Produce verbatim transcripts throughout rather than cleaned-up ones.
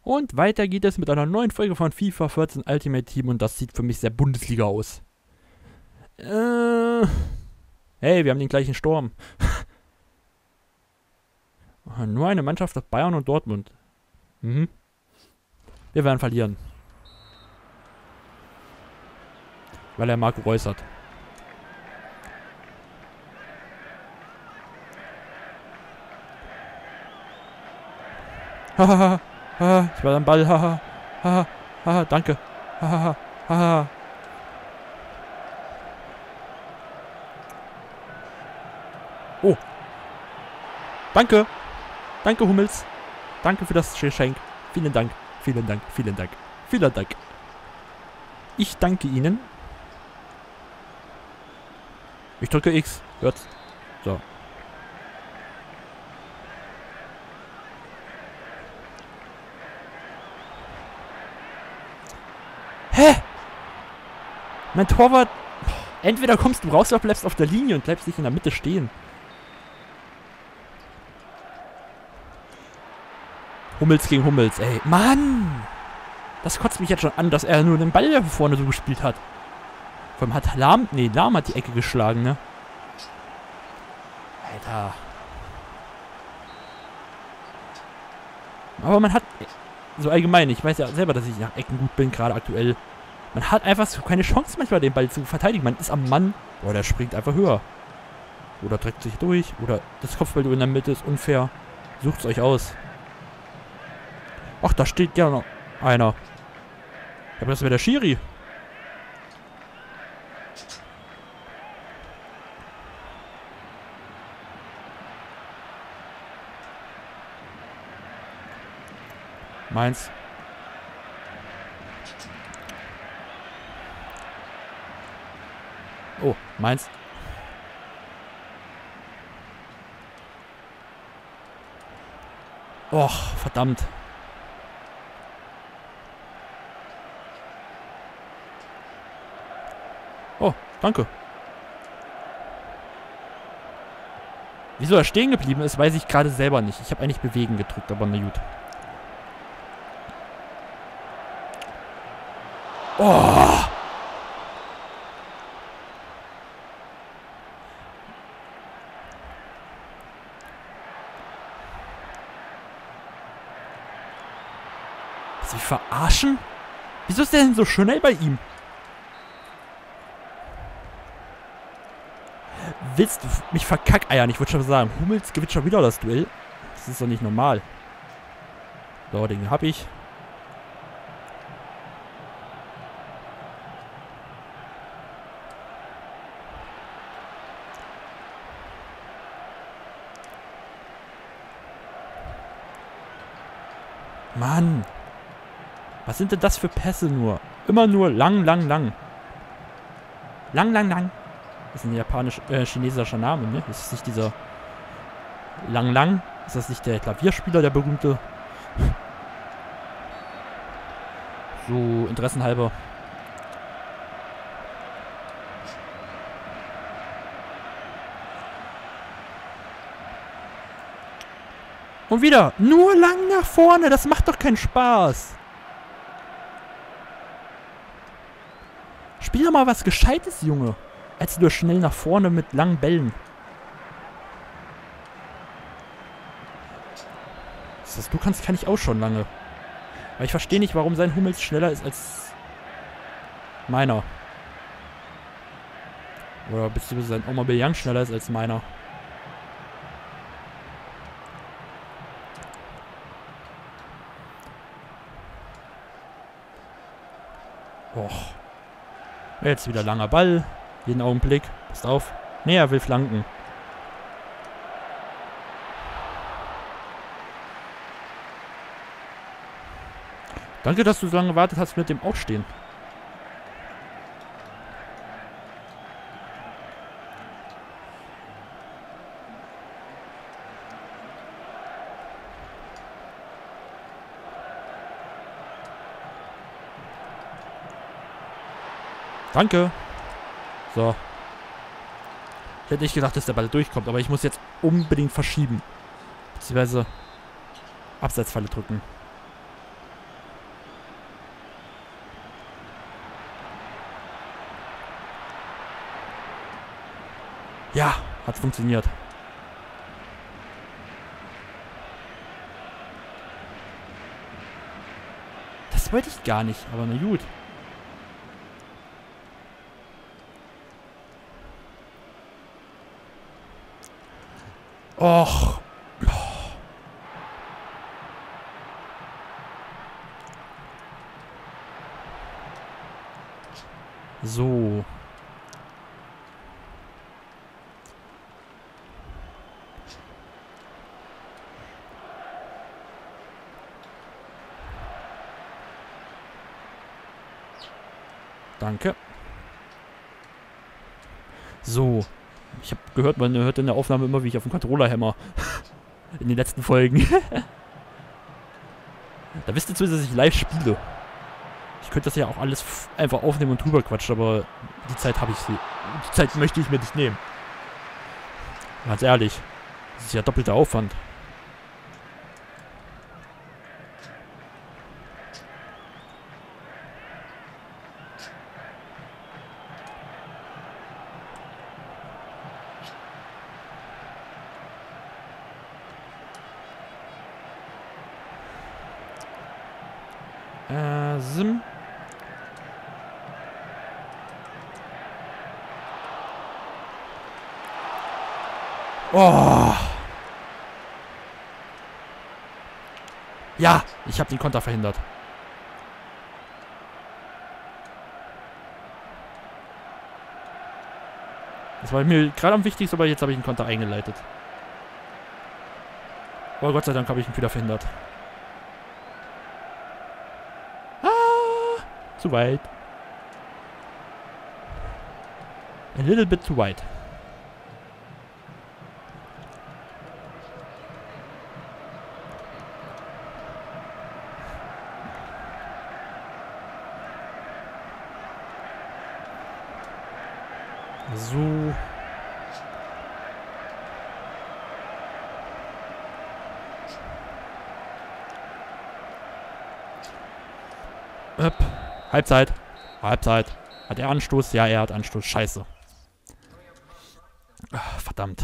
Und weiter geht es mit einer neuen Folge von FIFA vierzehn Ultimate Team und das sieht für mich sehr Bundesliga aus. Äh, hey, wir haben den gleichen Sturm. Nur eine Mannschaft aus Bayern und Dortmund. Mhm. Wir werden verlieren. Weil er Marco Reus hat. Hahaha. Haha, ich war am Ball. Haha. Haha. Haha, danke. Haha. Haha. Oh. Danke. Danke, Hummels. Danke für das Geschenk. Vielen Dank. Vielen Dank. Vielen Dank. Vielen Dank. Ich danke Ihnen. Ich drücke X. Hört's. So. Hä? Mein Torwart... Entweder kommst du raus oder bleibst auf der Linie und bleibst nicht in der Mitte stehen. Hummels gegen Hummels, ey. Mann! Das kotzt mich jetzt schon an, dass er nur den Ball vorne so gespielt hat. Vor allem hat Lahm... Nee, Lahm hat die Ecke geschlagen, ne? Alter. Aber man hat... So allgemein, ich weiß ja selber, dass ich nach Ecken gut bin, gerade aktuell. Man hat einfach so keine Chance manchmal, den Ball zu verteidigen. Man ist am Mann. Boah, der springt einfach höher. Oder trägt sich durch. Oder das Kopfball in der Mitte ist unfair. Sucht's euch aus. Ach, da steht ja noch einer. Aber das wäre der Schiri. Meins. Oh, meins. Och, verdammt. Oh, danke. Wieso er stehen geblieben ist, weiß ich gerade selber nicht. Ich habe eigentlich bewegen gedrückt, aber na gut. Oh! Sie verarschen? Wieso ist der denn so schnell bei ihm? Willst du mich verkackeiern? Ich würde schon sagen, Hummels gewinnt schon wieder das Duell. Das ist doch nicht normal. So, den hab ich. Mann. Was sind denn das für Pässe nur? Immer nur lang, lang, lang. Lang, lang, lang. Das ist ein japanisch, äh, chinesischer Name, ne? Das ist nicht dieser Lang, lang. Ist das nicht der Klavierspieler, der berühmte? So, interessenhalber. Und wieder, nur lang nach vorne, das macht doch keinen Spaß. Spiel doch mal was Gescheites, Junge. Als nur schnell nach vorne mit langen Bällen. Das, was du kannst, kann ich auch schon lange. Aber ich verstehe nicht, warum sein Hummels schneller ist als meiner. Oder beziehungsweise sein Aubameyang schneller ist als meiner. Och. Jetzt wieder langer Ball. Jeden Augenblick. Passt auf. Nee, er will flanken. Danke, dass du so lange gewartet hast mit dem Aufstehen. Danke. So. Ich hätte nicht gedacht, dass der Ball durchkommt, aber ich muss jetzt unbedingt verschieben. Beziehungsweise Abseitsfalle drücken. Ja, hat funktioniert. Das wollte ich gar nicht, aber na gut. Och. So. Danke. So. Ich habe gehört, man hört in der Aufnahme immer, wie ich auf dem Controller hämmer. In den letzten Folgen. Da wisst ihr zumindest, dass ich live spiele. Ich könnte das ja auch alles einfach aufnehmen und drüber quatschen, aber die Zeit habe ich sie. Die Zeit möchte ich mir nicht nehmen. Ganz ehrlich. Das ist ja doppelter Aufwand. Äh, Sim. Oh. Ja, ich habe den Konter verhindert. Das war mir gerade am wichtigsten, aber jetzt habe ich den Konter eingeleitet. Aber Gott sei Dank habe ich ihn wieder verhindert. Ah, zu weit. A little bit too wide. So. Öp. Halbzeit. Halbzeit. Hat er Anstoß? Ja, er hat Anstoß. Scheiße. Ach, verdammt.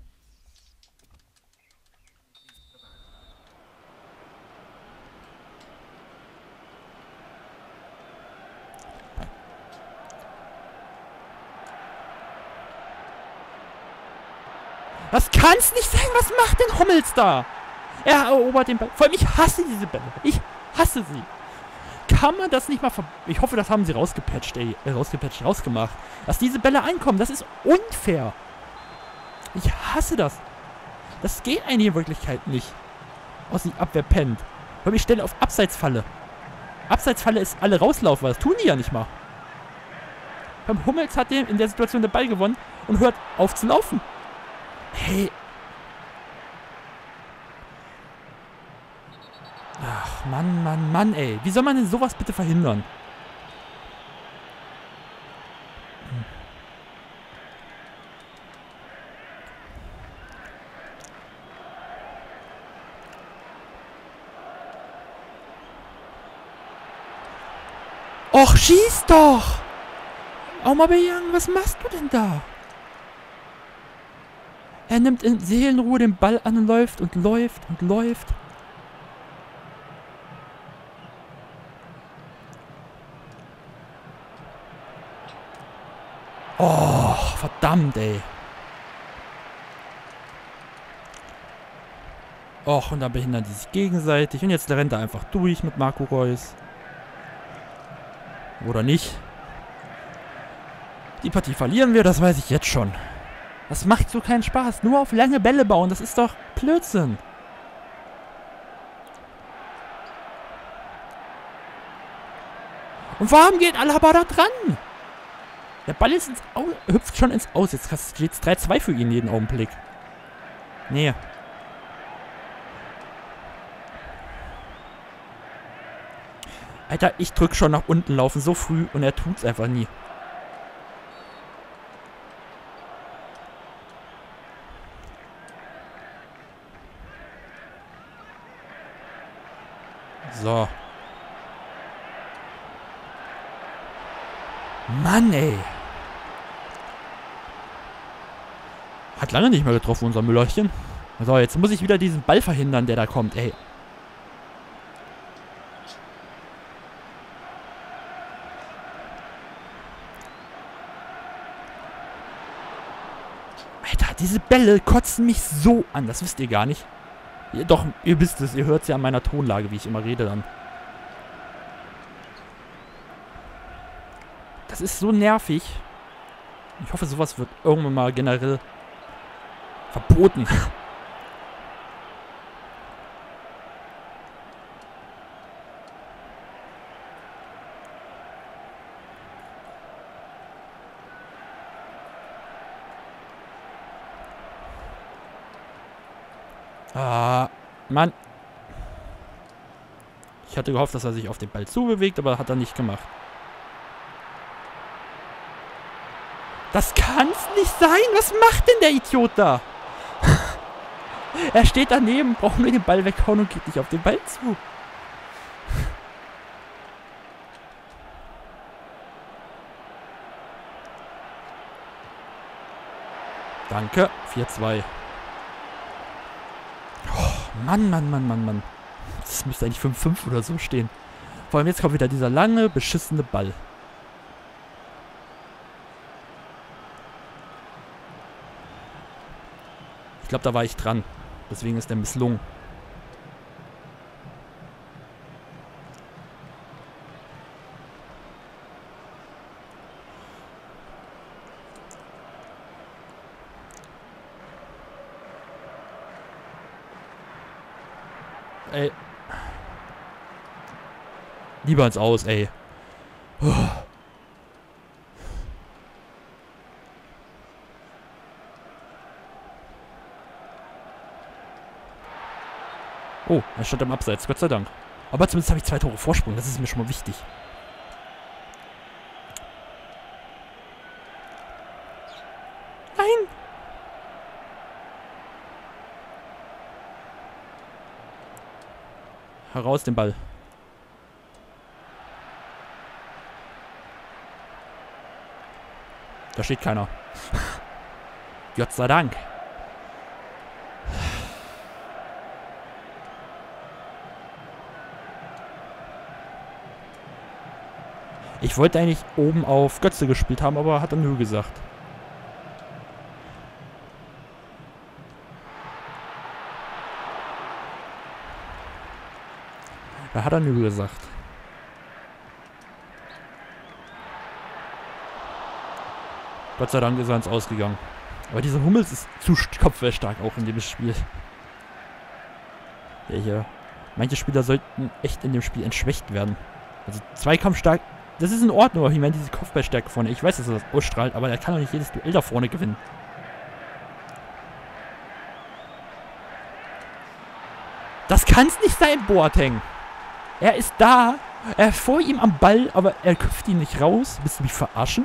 Das kann's nicht sein. Was macht denn Hummels da? Er erobert den Ball. Vor allem, ich hasse diese Bälle. Ich hasse sie. Kann man das nicht mal ver... Ich hoffe, das haben sie rausgepatcht, ey. Äh, rausgepatcht, rausgemacht. Dass diese Bälle einkommen, das ist unfair. Ich hasse das. Das geht eigentlich in Wirklichkeit nicht. Aus die Abwehr pennt. Weil ich stelle auf Abseitsfalle. Abseitsfalle ist alle rauslaufen, weil das tun die ja nicht mal. Beim Hummels hat der in der Situation den Ball gewonnen und hört auf zu laufen. Hey. Ach, Mann, Mann, Mann, ey. Wie soll man denn sowas bitte verhindern? Hm. Och, schieß doch! Aubameyang, was machst du denn da? Er nimmt in Seelenruhe den Ball an und läuft und läuft und läuft. Oh, verdammt, ey. Och, und dann behindern die sich gegenseitig. Und jetzt rennt er einfach durch mit Marco Reus. Oder nicht. Die Partie verlieren wir, das weiß ich jetzt schon. Das macht so keinen Spaß. Nur auf lange Bälle bauen, das ist doch Blödsinn. Und warum geht Alaba da dran? Der Ball ist ins Aus, hüpft schon ins Aus. Jetzt steht es drei zwei für ihn jeden Augenblick. Nee. Alter, ich drück schon nach unten laufen so früh und er tut's einfach nie. So. Mann, ey. hat lange nicht mehr getroffen, unser Müllerchen. So, jetzt muss ich wieder diesen Ball verhindern, der da kommt, ey. Alter, diese Bälle kotzen mich so an. Das wisst ihr gar nicht. Ihr, doch, ihr wisst es. Ihr hört es ja an meiner Tonlage, wie ich immer rede dann. Das ist so nervig. Ich hoffe, sowas wird irgendwann mal generell verboten. Ah, Mann. Ich hatte gehofft, dass er sich auf den Ball zubewegt, aber hat er nicht gemacht. Das kann's nicht sein! Was macht denn der Idiot da? Er steht daneben, braucht nur den Ball weghauen und geht nicht auf den Ball zu. Danke. vier zwei. Oh, Mann, Mann, Mann, Mann, Mann. Das müsste eigentlich fünf fünf oder so stehen. Vor allem jetzt kommt wieder dieser lange, beschissene Ball. Ich glaube, da war ich dran. Deswegen ist der misslungen. Ey. Lieber ins Aus, ey. Oh. Oh, er stand am Abseits, Gott sei Dank. Aber zumindest habe ich zwei Tore Vorsprung, das ist mir schon mal wichtig. Nein! Heraus den Ball. Da steht keiner. Gott sei Dank. Ich wollte eigentlich oben auf Götze gespielt haben, aber hat er nö gesagt. Da hat er nö gesagt. Gott sei Dank ist er ins Ausgegangen. Aber dieser Hummels ist zu kopfballstark auch in dem Spiel. Ja, hier. Manche Spieler sollten echt in dem Spiel entschwächt werden. Also zweikampfstark, das ist in Ordnung, aber ich meine diese Kopfballstärke vorne. Ich weiß, dass er das ausstrahlt, aber er kann doch nicht jedes Duell da vorne gewinnen. Das kann's nicht sein, Boateng. Er ist da, er ist vor ihm am Ball, aber er köpft ihn nicht raus. Willst du mich verarschen?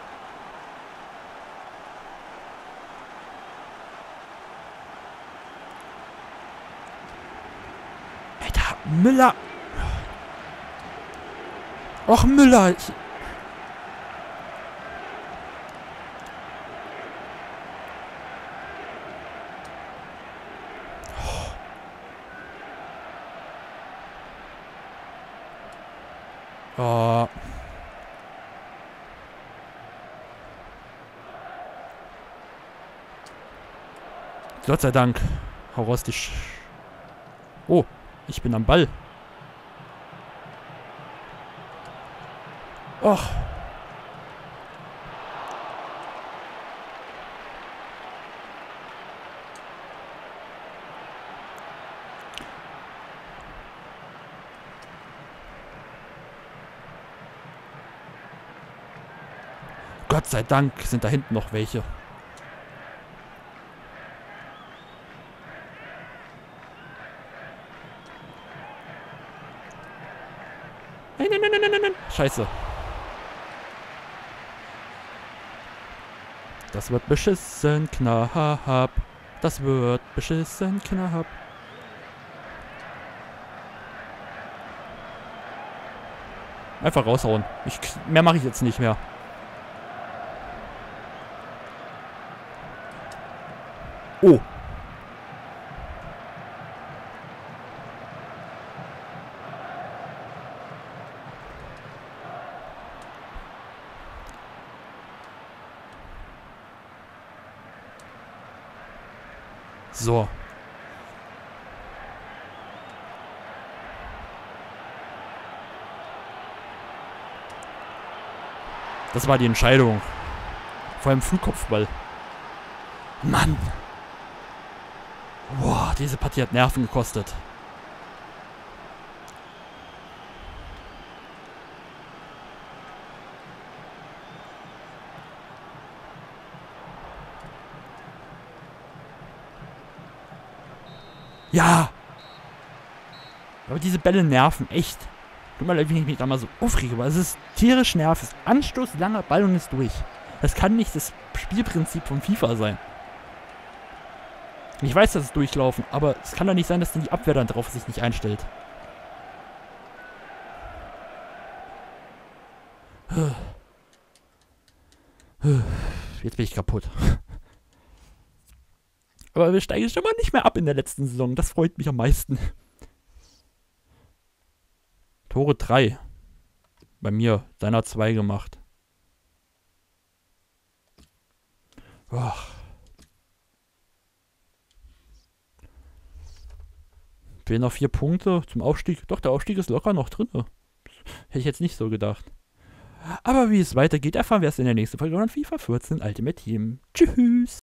Alter, Müller. Och, Müller. Ich Oh. Gott sei Dank. Hau raus, die Sch Oh, ich bin am Ball. Och. Gott sei Dank sind da hinten noch welche. Nein, nein, nein, nein, nein, nein. Scheiße. Das wird beschissen, knapp. Das wird beschissen, knapp. Einfach raushauen. Ich, mehr mache ich jetzt nicht mehr. Oh. So. Das war die Entscheidung. Vor allem Flugkopfball. Mann. Boah, diese Partie hat Nerven gekostet. Ja. Aber diese Bälle nerven, echt. Tut mir leid, wenn ich mich da mal so aufrege, aber es ist tierisch nervig. Anstoß, langer Ball und ist durch. Das kann nicht das Spielprinzip von FIFA sein. Ich weiß, dass es durchlaufen, aber es kann doch nicht sein, dass dann die Abwehr dann drauf sich nicht einstellt. Jetzt bin ich kaputt. Aber wir steigen schon mal nicht mehr ab in der letzten Saison. Das freut mich am meisten. Tore drei. Bei mir. Deiner zwei gemacht. Ach. Fehlen noch vier Punkte zum Aufstieg. Doch, der Aufstieg ist locker noch drin. Hätte ich jetzt nicht so gedacht. Aber wie es weitergeht, erfahren wir es in der nächsten Folge von FIFA vierzehn Ultimate Team. Tschüss.